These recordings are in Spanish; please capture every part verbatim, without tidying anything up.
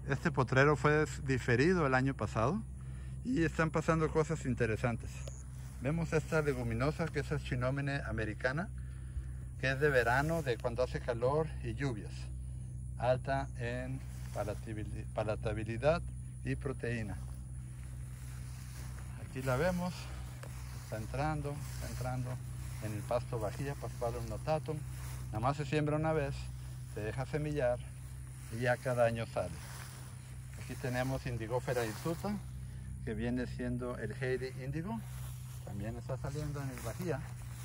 Este potrero fue diferido el año pasado y están pasando cosas interesantes. Vemos esta leguminosa que es Chinomene americana, que es de verano, de cuando hace calor y lluvias, alta en palatabilidad y proteína. Aquí la vemos, está entrando, está entrando en el pasto vajilla, Pascualum notatum. Nada más se siembra una vez, se deja semillar y ya cada año sale. Aquí tenemos Indigofera hirsuta, que viene siendo el Heidi índigo, también está saliendo en el vajilla.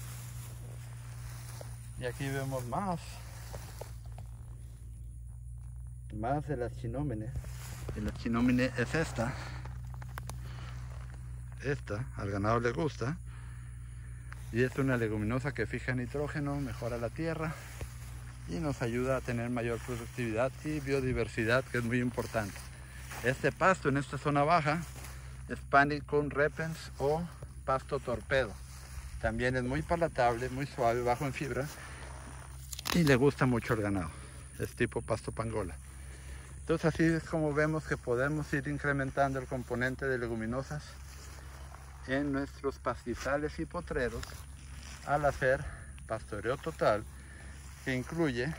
Y aquí vemos más, más de las Chinomene. Y la Chinomene es esta. Esta al ganado le gusta. Y es una leguminosa que fija nitrógeno, mejora la tierra y nos ayuda a tener mayor productividad y biodiversidad, que es muy importante. Este pasto en esta zona baja es Panicum repens o pasto torpedo. También es muy palatable, muy suave, bajo en fibra y le gusta mucho al ganado. Es tipo pasto pangola. Entonces así es como vemos que podemos ir incrementando el componente de leguminosas en nuestros pastizales y potreros al hacer pastoreo total, que incluye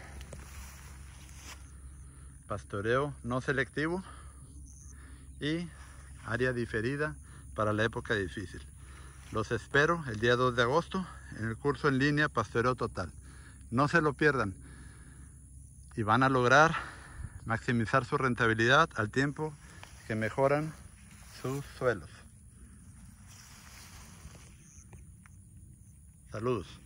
pastoreo no selectivo y área diferida para la época difícil. Los espero el día dos de agosto en el curso en línea Pastoreo Total. No se lo pierdan y van a lograr maximizar su rentabilidad al tiempo que mejoran sus suelos. Saludos.